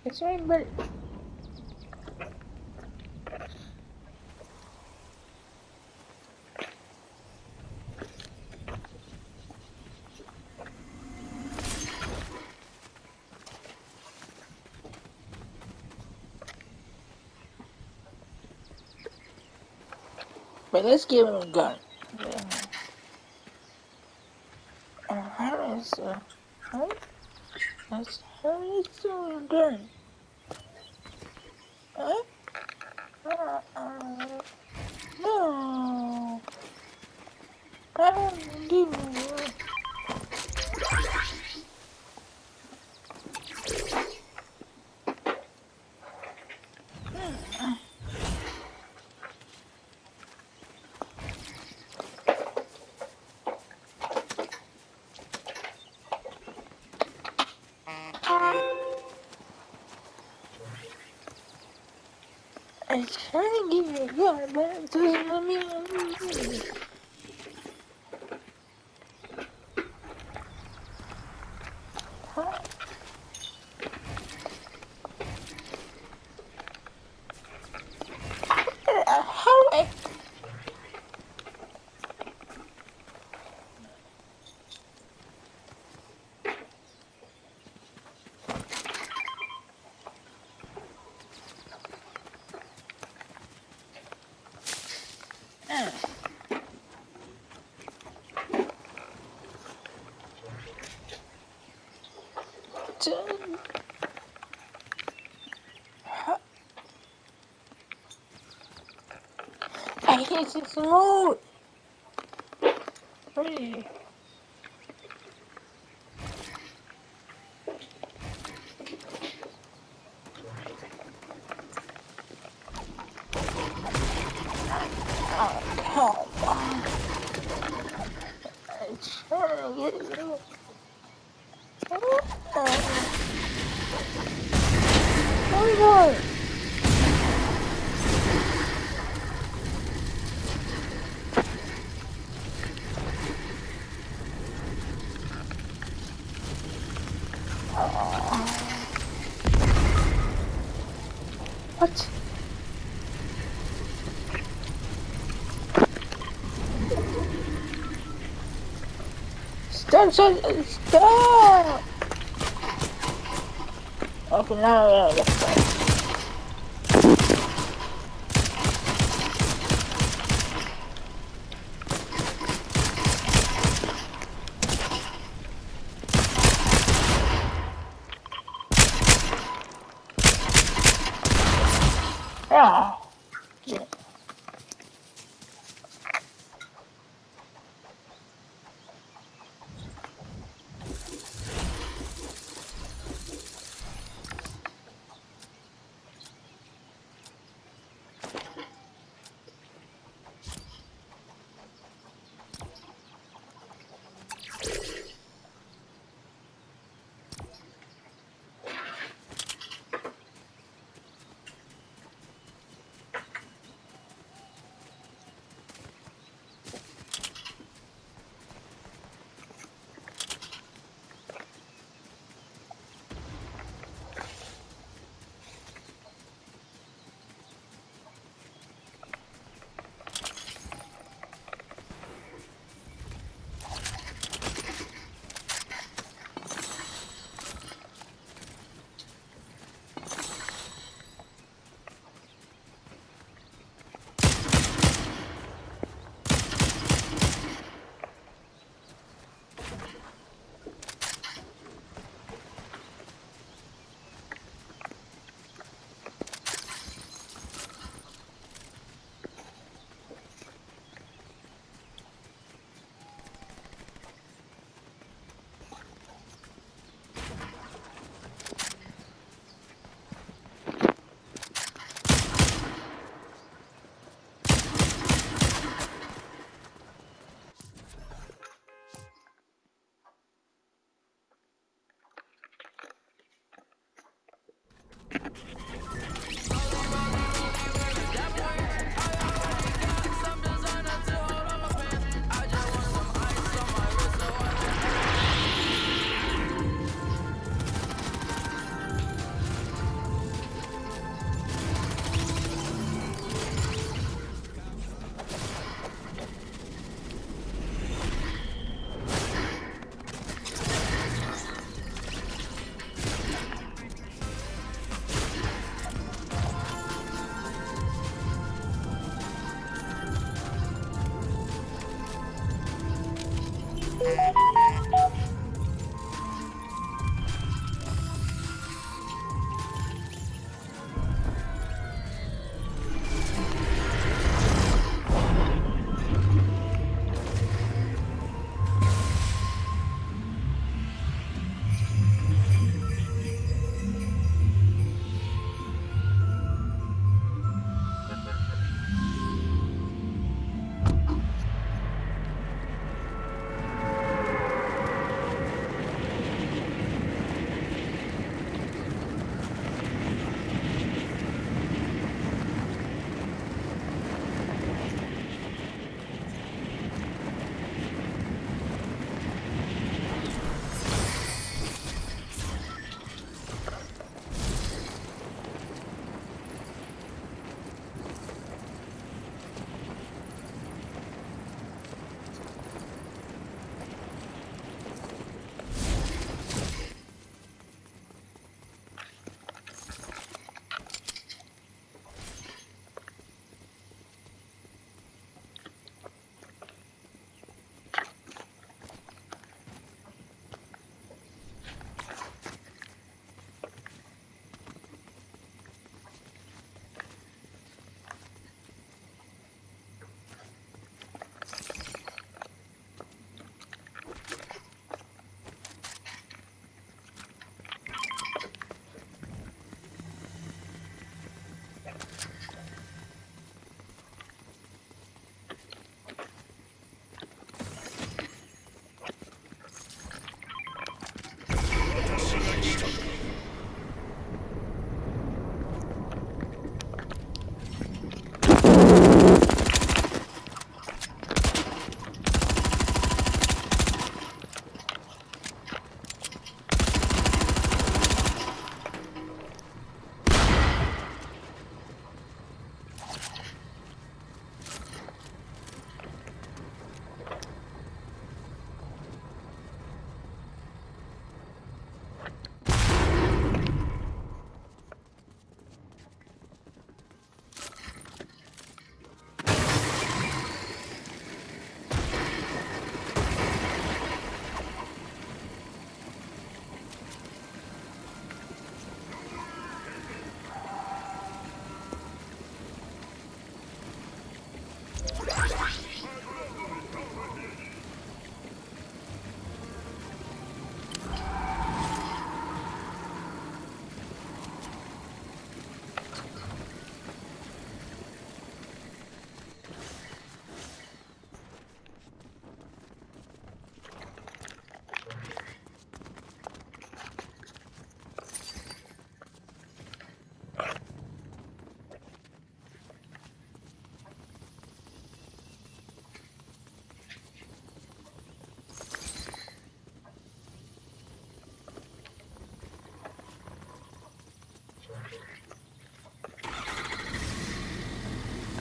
It's right, but let's give him a gun. How is how? How is doing a gun? Huh? No. I don't do it. I trying to give you a gun, but it doesn't let me. Huh? How? I hate this mode. Pretty. Oh, come on. I'm trying to get you. Oh my god. What? Stop! Okay, now let's go. Ah. Yeah.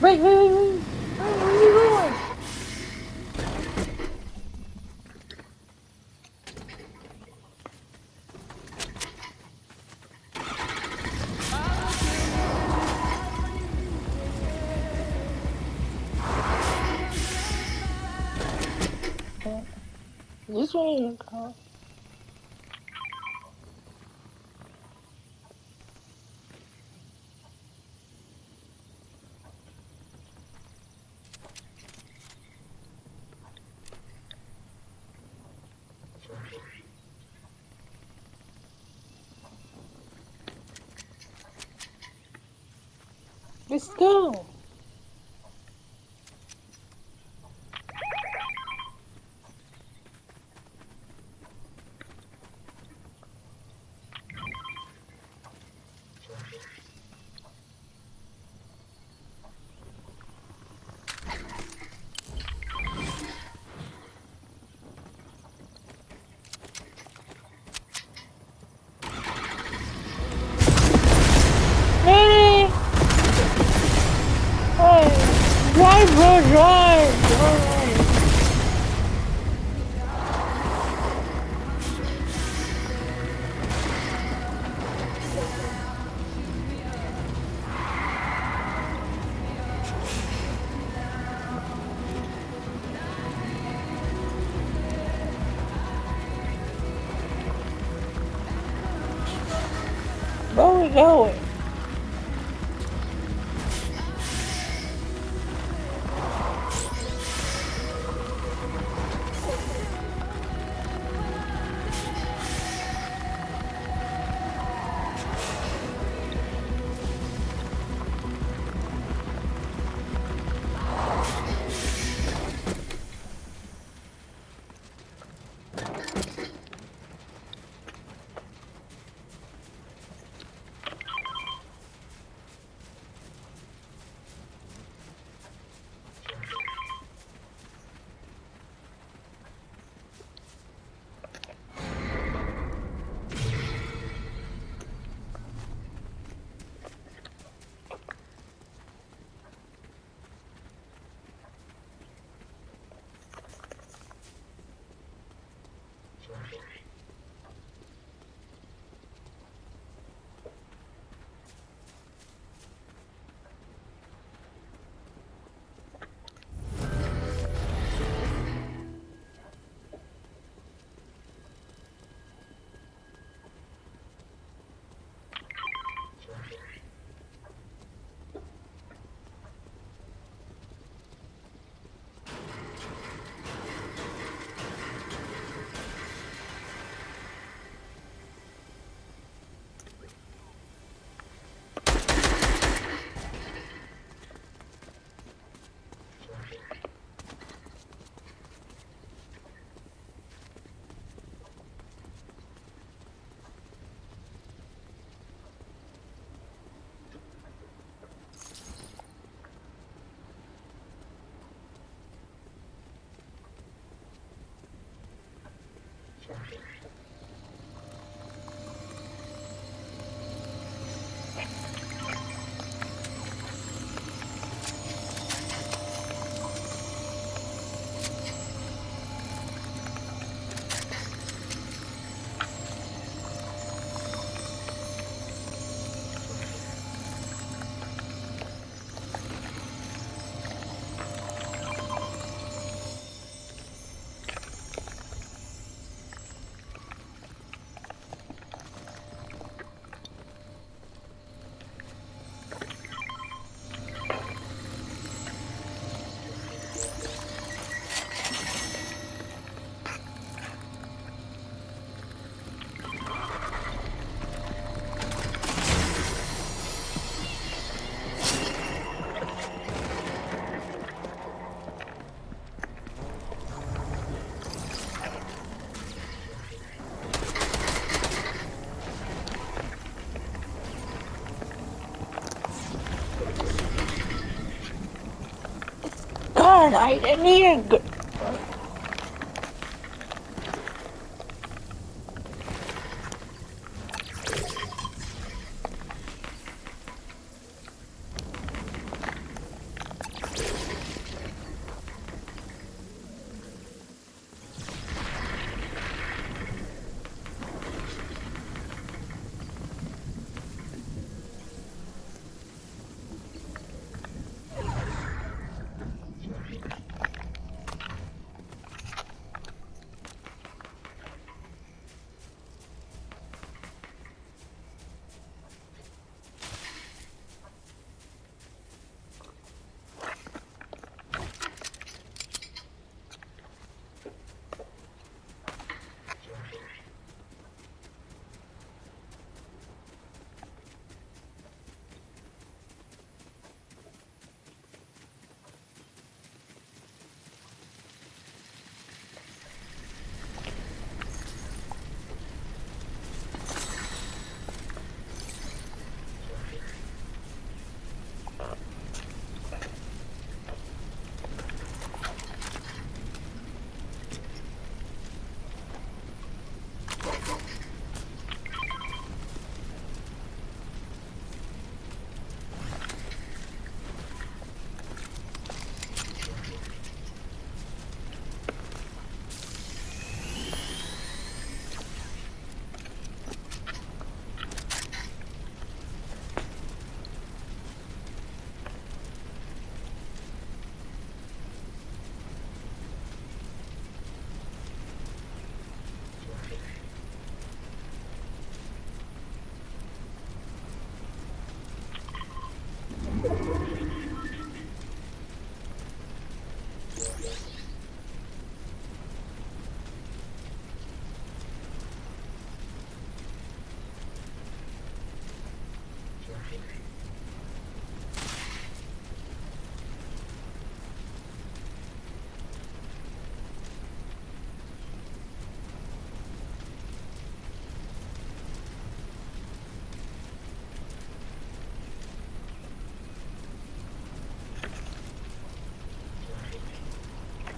wait. Where are you going? This way you go. Let's go. Hey! Hey! Drive, bro, drive! Where we going? God, I need a good...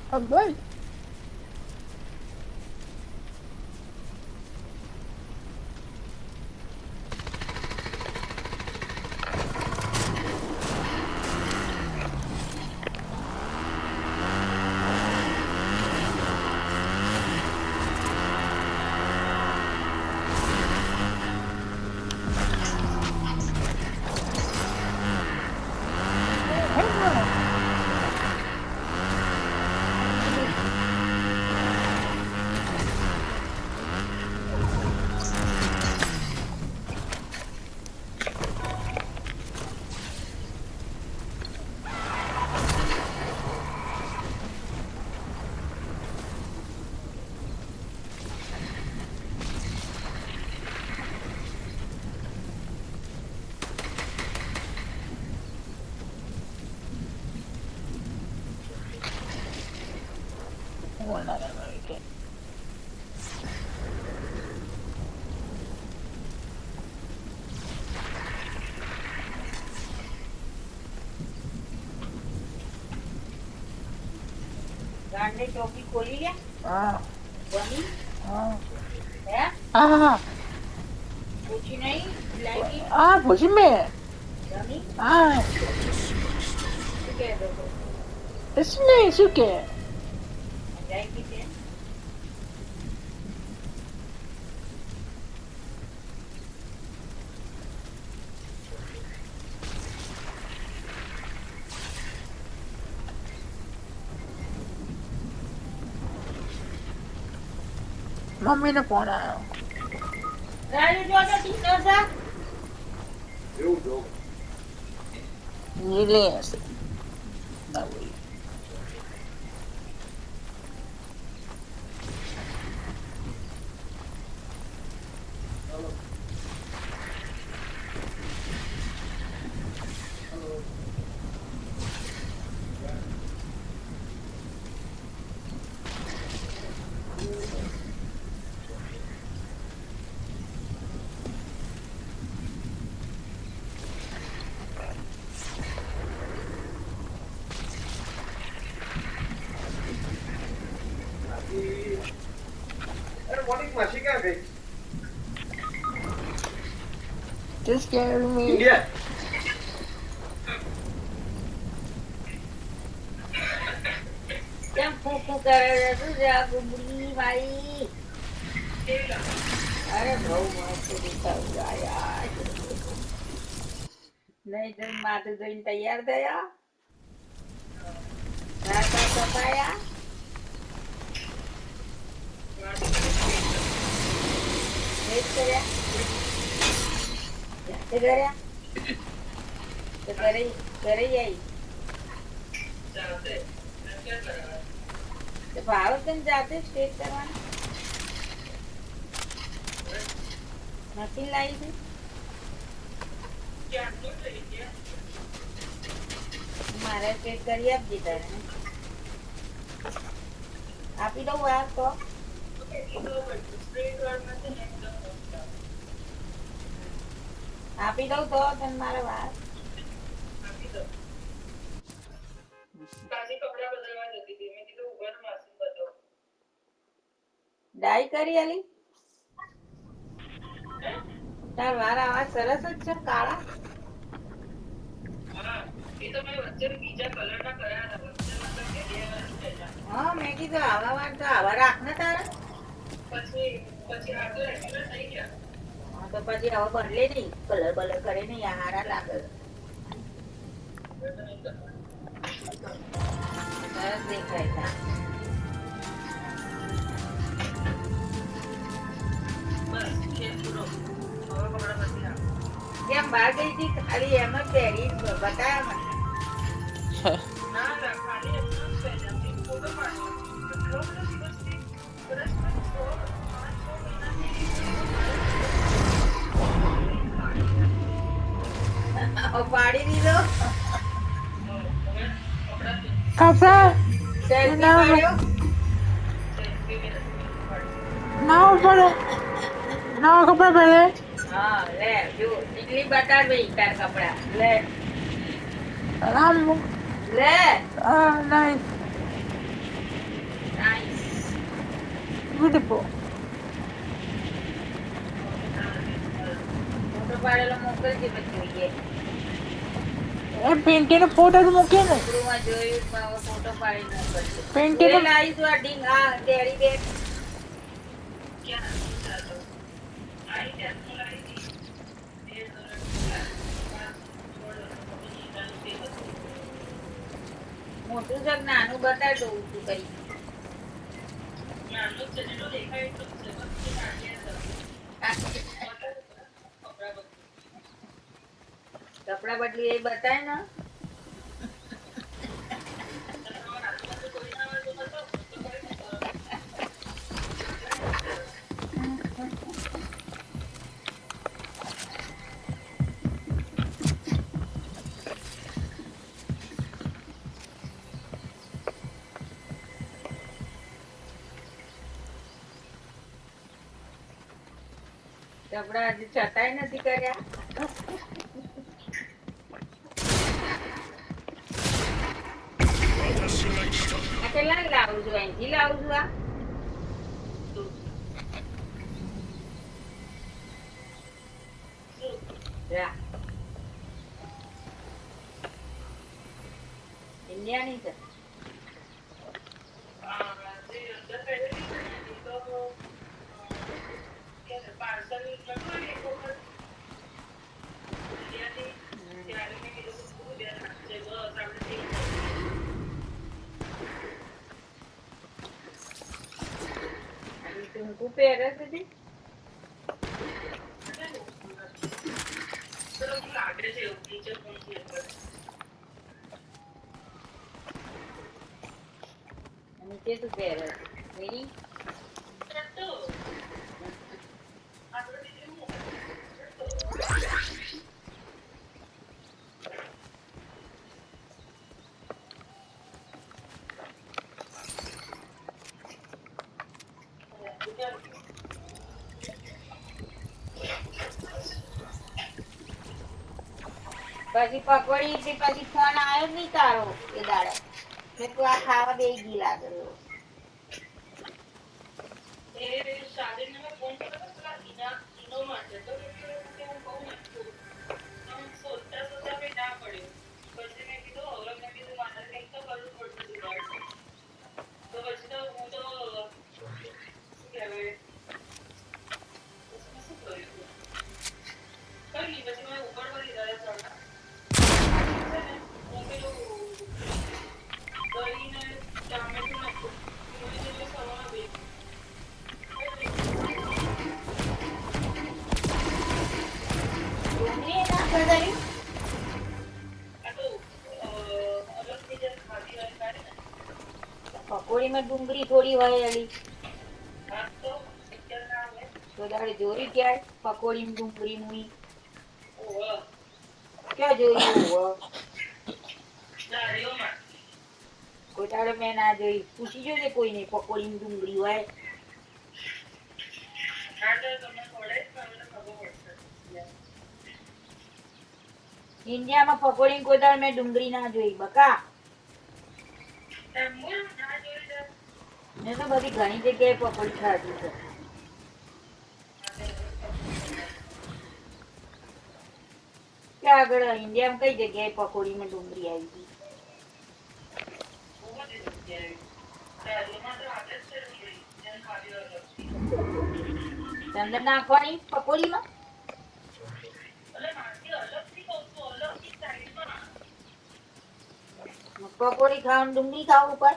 अब भाई Wala na American. गांडे चौकी खोली क्या? हाँ बनी हाँ है? हाँ पूछी नहीं लाएगी हाँ पूछी में बनी हाँ तो कह दो तो इसने सुके जाएगी थे मम्मी ने फोन आया राजू जो तो ठीक है सा ये ले ऐसे ना वही अरे मॉर्निंग मासी कहाँ गई? Just scared me. इंडिया क्या फूफू कर रहे थे जा गुबली भाई अरे बहु मस्त दिखा हुआ यार नहीं तो माथे तो इन तैयार थे यार क्या बताया देख कर क्या करे करे यही तो भारत दिन जाते स्टेट करवाने मशीन लाई थी हमारे स्टेट करिए अब जीता है आप ही लोग बाहर तो आप ही लोग तो हमारे बाहर डाई કરી આલી તાર વાર આવાજ સરસ જ છે કાળા હા મેં કીધું આવા વાર તો આવા રાખ ને તારે હા તો પછી હવે બદલે નહીં કલર બલર કરે નહીં આ હારા લાગે સરસ દેખાય તા કેમ બહાર ગઈ હતી ખાલી એમ જ પહેરી બતાયા મને પાડી દીધો Kafra, સેલ્ફી ના પાડ્યો ના કપડા પહેરે હા લે જો નીકળી બતાડ ભાઈ તાર કપડા લે રામ લે નહીં beautiful. ફોટો પાડેલો મોકલજે પછી જોઈએ. એ પેન્ટીનો ફોટો જ મૂકે ને. ગ્રુપમાં જોયું પણ હવે ફોટો પાડી મોકલજે. પેન્ટીનો એ લાવીશું આ ઢીંગ આ કેરી બેગ. મોટું છે કે નાનું બતાવી દઉં છું કઈ. કપડા બદલી એ બતાય ને. કપડા હજી છતાંય નથી કર્યા. આ કેટલા લાવું છું? અહીંથી લાવું છું આ. જા. ઇન્ડિયાની છે. ટૂંકું પહેરે છે જી? નીચે શું પહેરે છે? મેરી? પછી પકોડી થી પછી ફોન આવ્યો જ નહીં તારો એ દાડે. મેં તું આ ખાવા બેસી ગઈ લાગે. પકોડી માં ડુંગળી થોડી હોય અલી તો તારે જોરી ક્યારે પકોડી માં ડુંગળી મુઈ ક્યાં જોયું? કોઈ તારે મેં ના જોઈ. પૂછી જોજે કોઈ નહીં પકોડી માં ડુંગળી હોય. ઇન્ડિયામાં પકોડી કોઈ તારે મેં ડુંગળી ના જોઈ બકા. મેં તો બધી ઘણી જગ્યાએ પકોડી ખાધી છે. ક્યાં આગળ ઇન્ડિયામાં કઈ જગ્યાએ પકોડીમાં ડુંગળી આવી હતી? ચંદન નાખવાની પકોડીમાં? પકોડી ખાવાનું ડુંગળી ખાવું ઉપર?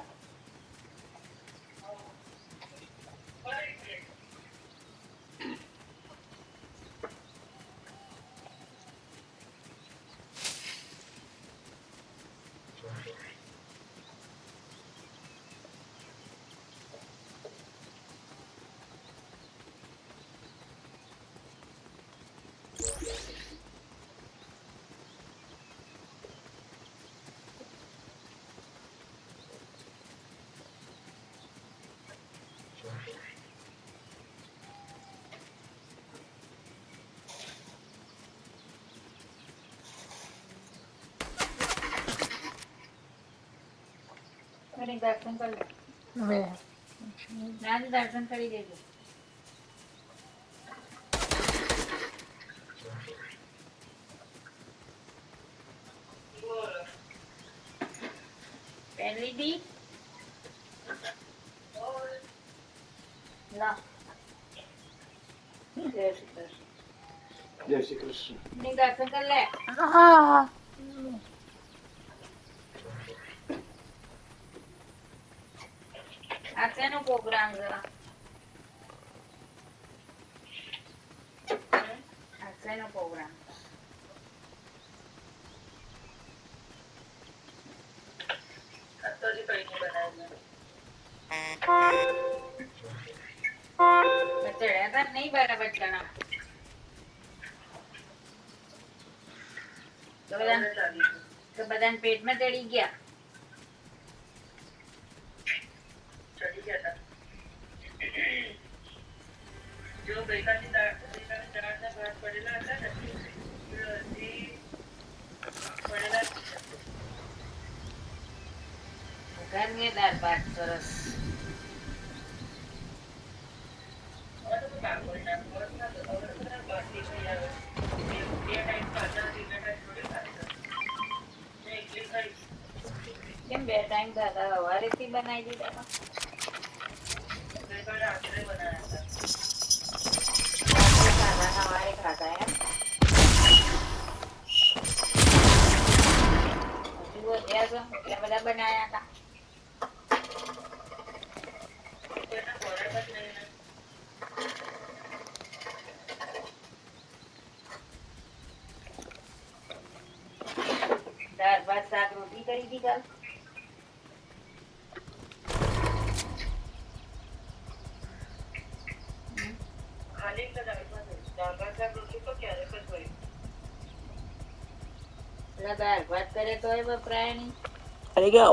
Getting back from the નાની દર્શન કરી દેજો. પેન લીધી? લા. જય શ્રી કૃષ્ણ. જય શ્રી કૃષ્ણ. ની દર્શન કર લે. હા આ શેનો પ્રોગ્રામ છે? આ શેનો પ્રોગ્રામ? ચડ્યા તા નહીં બરાબર ચણા તો બધાને પેટમાં ચડી ગયા. જો ગઈકાલની દાળના ભાત પડેલા હતા ને પડેલા ઘરની દાળ ભાત સરસ. કેમ 2 ટાઈમ દાદા સવારેથી બનાવી દીધા? રાત્રે બનાવ્યા હતા. સવારે ખાધા એમ? હજુ વધ્યા છો એટલા બધા બનાવ્યા હતા. દાળ ભાત શાક રોટલી કરી હતી કાલ? ખાલી દાળ ભાત શાક રોટલી તો ક્યારેક જ હોય. એટલે દાળ ભાત કરે તોય વપરાય નહીં. There you go.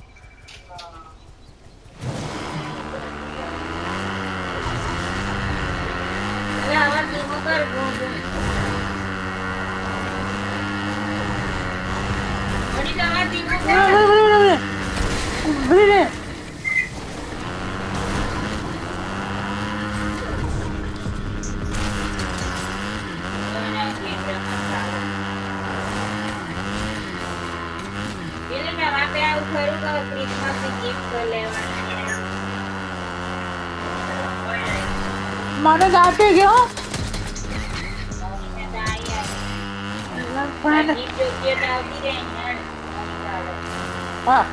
એટલે આવા ધીમો કર ઘૂંઘું. વળી આવા ધીમો કર. એટલે નવા બે આવું ખરું કે ક્રિસમસની gift લેવાના. Mana dati gyo? મમ્મીને દાઈ આવી. Friend. gift જોઈએ તો આવતી રહે ને. ચાલો. Ah.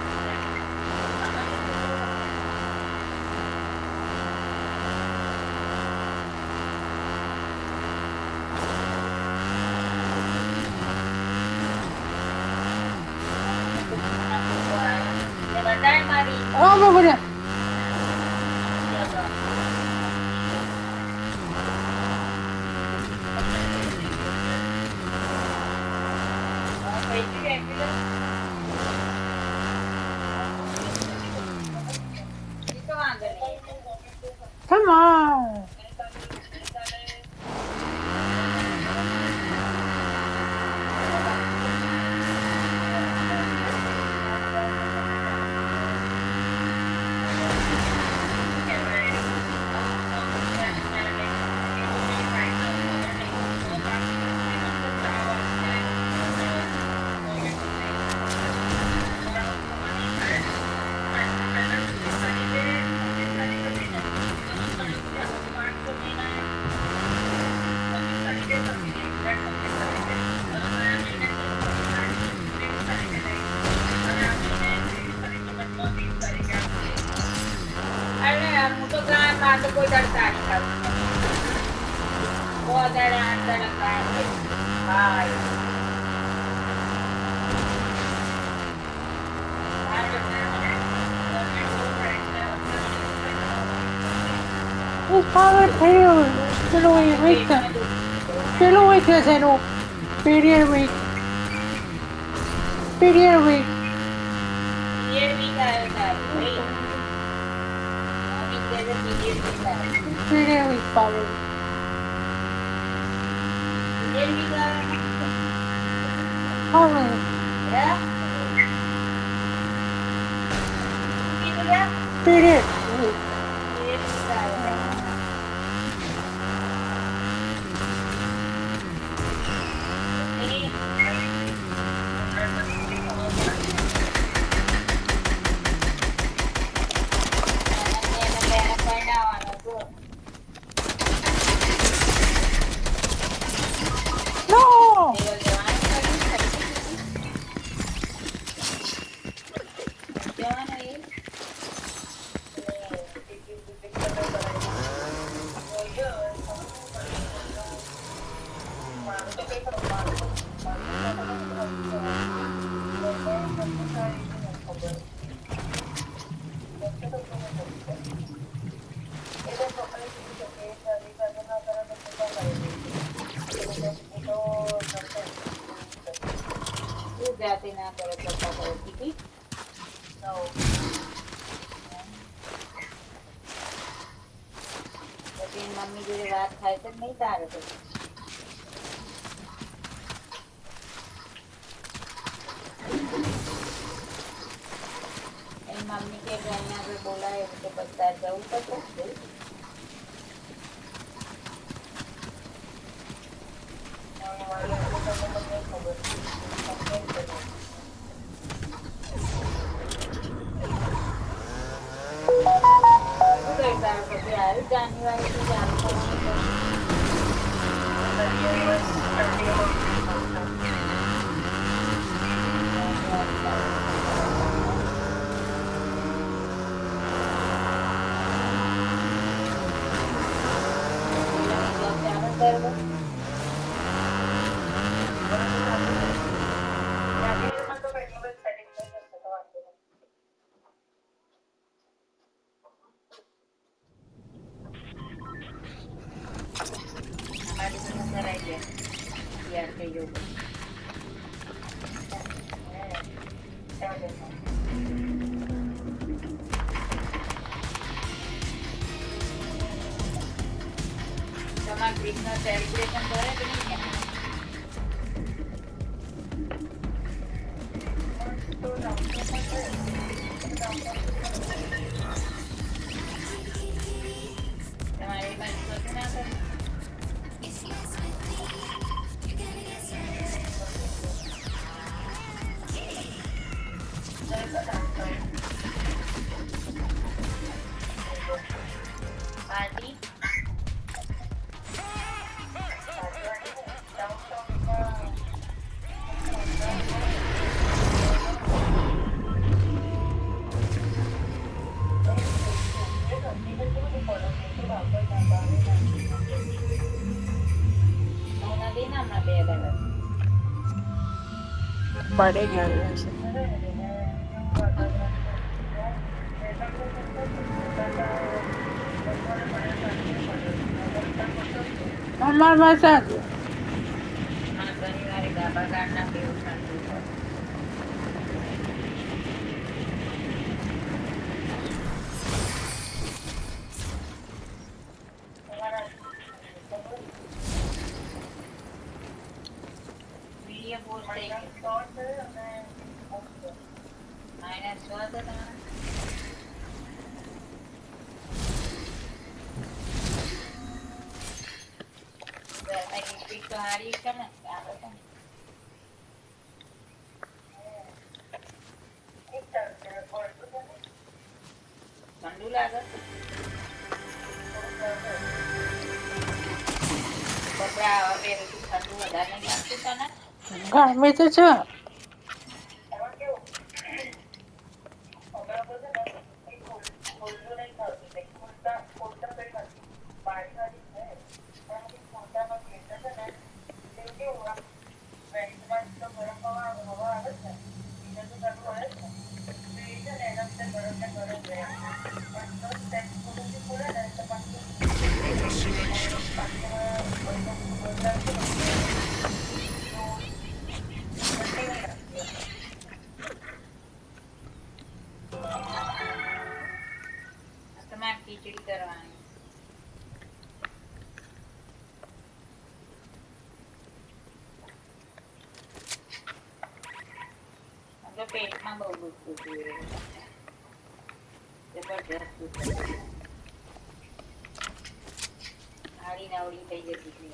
એ બધાય મારી Oh, boleh. Come on. હું તો ગામમાં તો કોઈ દડતા નહીં કરું. બહુ દડા દડકા હા His father failed. Get away, wait them. Get away, Tezeno. Period week. Period week. Period week આવ્યો તારો ભાઈ. મમ્મી કહે છે પીરિયડ વીક આવ્યો. Period week, father. Period week આવ્યો. Father. હે? શું કીધું લે? Period week. જાતે ના કરે પપ્પા કરે ઠીક પછી મમ્મી જોડે વાત થાય તો નહીં તારે પછી એની મમ્મી કે અહીંયા આગળ બોલાય તો પછી તારે જવું પડશે પછી આવ્યું જાન્યુઆરી ચાલુ કરવાનું તમારા ક્રિસમસ સેલિબ્રેશન કરે કે નહીં તમારી બાજુ બધું ના કરે પાર્ટી પડે ગયો છે અમાર વરસાદ શનિવારે ગાભા ગાડના કેવું ઠંડુ વીડિયો પોસ્ટ થઈ ગયો -6 તો તમારા તો હારી છે ને ઠંડુ લાગે કપડા આવા પહેરું ઠંડુ વધારે નહીં લાગતું તને ગરમી તો છે તમારે ખીચડી કરવાની તો પેટમાં બહુ દુખતું હતું જબરજસ્ત દુખતું આડી નાવડી થઈ જતી હતી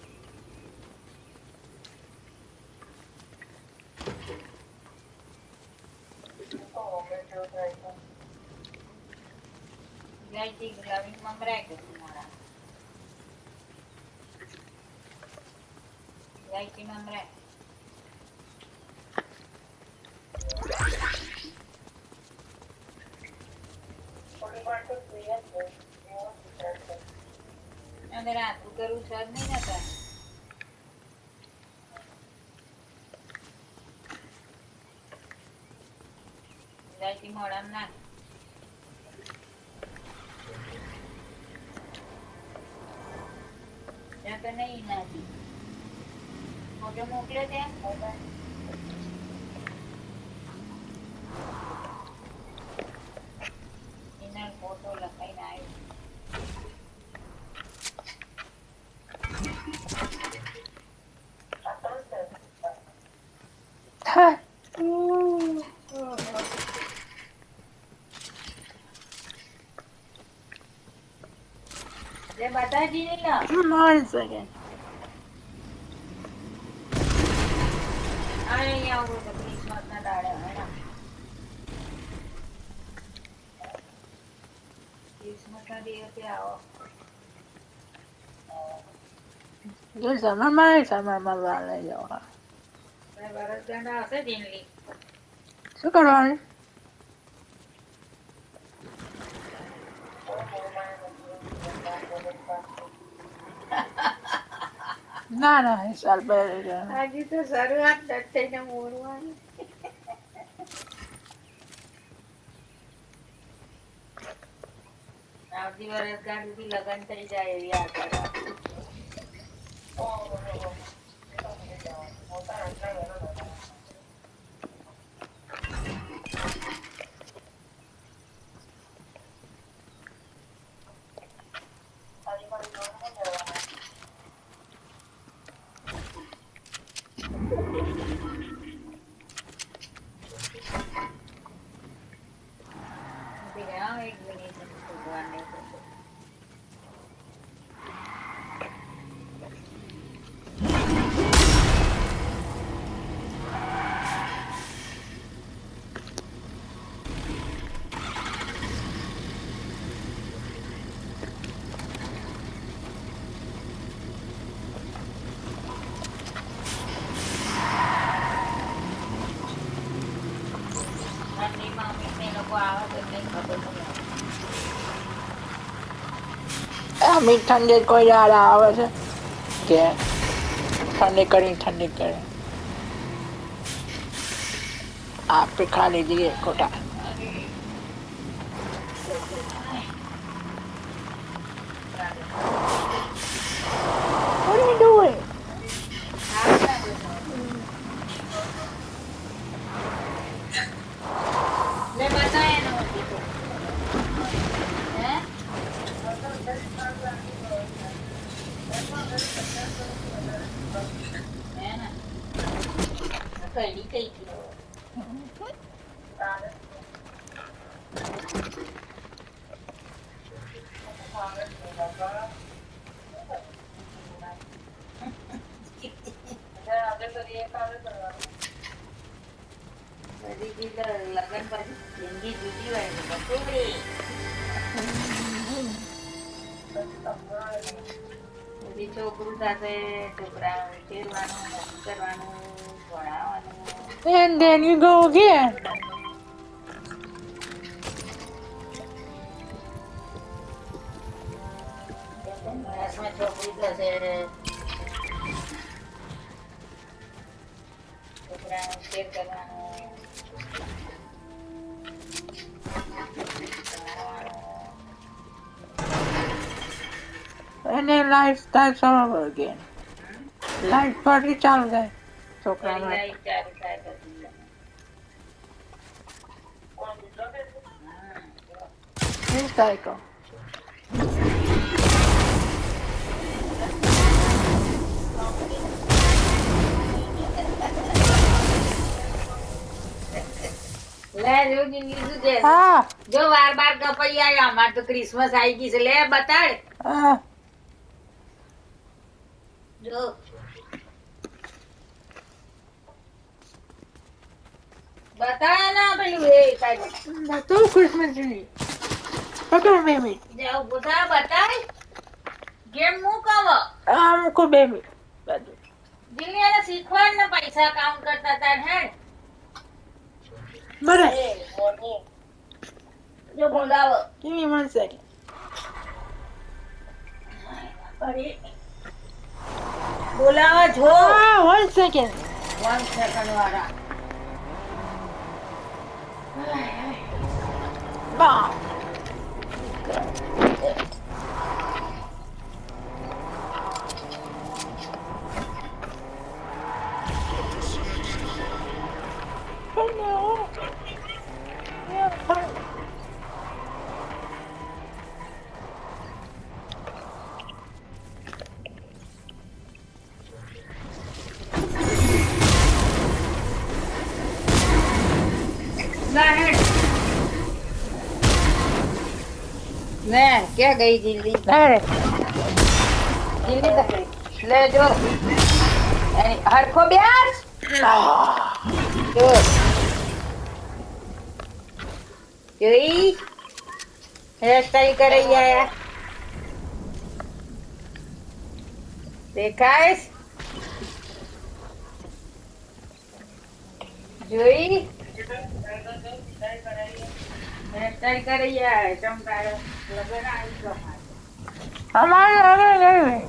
ઇલાયચી ગુલાબી મમરા કે મારા ઇલાયચી મમરા અંદર આટલું કરવું સર નહીં નતા ઇલાયચી મોડામાં નાખ ત્યાં તો નહીં નાખી ફોટો મોકલ્યો ત્યાં માતાજી ની ના 1 second. અહીંયા આવો તો ક્રિસમસ ના દાડે હે ક્રિસમસ ના દિવસે આવો Yo summer વાલે જવા. વરસગાંઠ આવશે જીનલી શું કરવાનું? ના એ સાલ પહેરે આજે તો શરૂઆત થઈને મોરવાની આવતી વરસગાંઠ સુધી લગ્ન થઈ જાય એવી આશા રાખું. એક મિનિટ ભગવાનને મીઠ ઠંડી કોઈ દાડા આવે છે કે ઠંડી કરી આપણે ખાલી જઈએ ખોટા. What are you doing? લગન પછી જિંદગી જુદી હોય છે બધી છોકરું સાથે છોકરા ઉછેરવાનું નક્કી કરવાનું ભણાવવાનું. And then you go again. છોકરી થશે છોકરાનું ઉછેર કરવાનું And then life starts all over again. Life ફરી ચાલુ થાય છોકરા માટે. Cycle. જો વાર બાર કપાઈ આવ્યા અમાર તો ક્રિસમસ આવી ગઈ છે લે બતાડ જો બતાડ ના પેલું એ તો ક્રિસમસ ટ્રી પકડ બેબી જાવ બોતા બતાડ ગેમ મૂકવ મૂકો બેબી બધું દિલ્હીને શીખવાડ ને પૈસા કામ કરતા હતા હે બરાબર જો બોલાવો give me 1 second બોલાવો જો 1 second 1 second વાળા બા मैं क्या गई दिल्ली અરે લે જો એની હરખો બેસ જો જોઈ હેરસ્ટાઈલ કરી આયા દેખાય જોઈ હેરસ્ટાઈલ કરી આયા ચમકારો લગન આવી ગયો અમારે લગન નહીં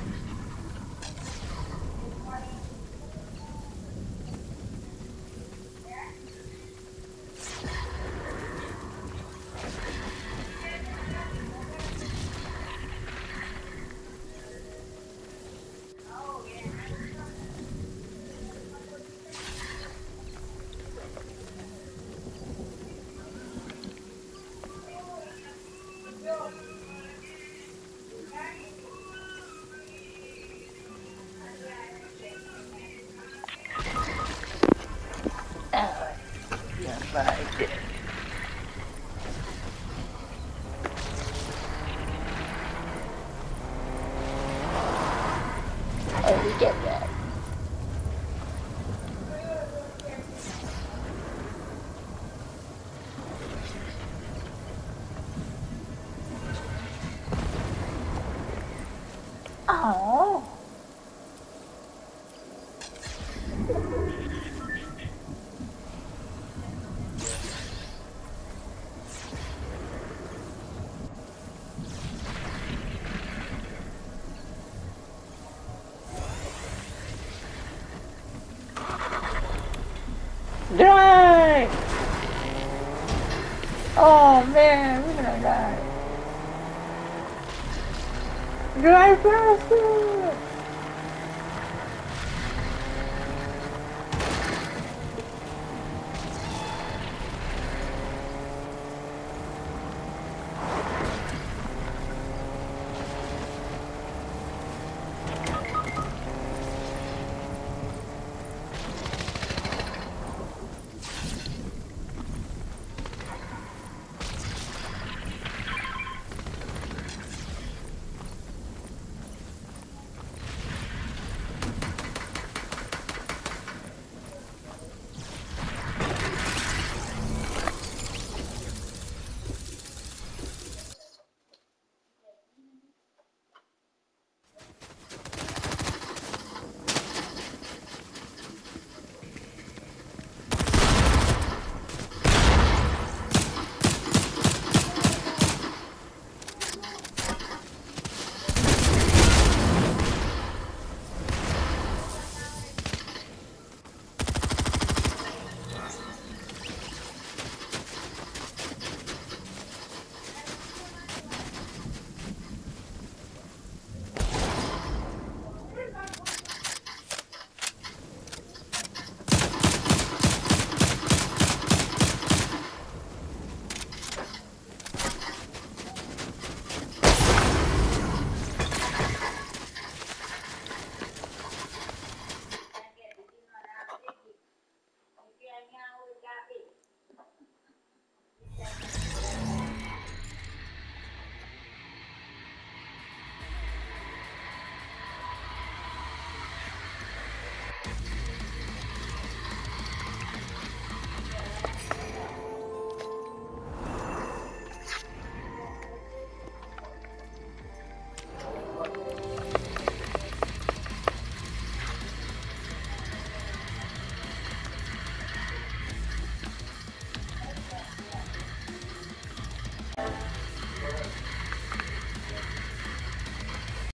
get that. Oh. Die! Oh man, we're gonna die. Drive faster!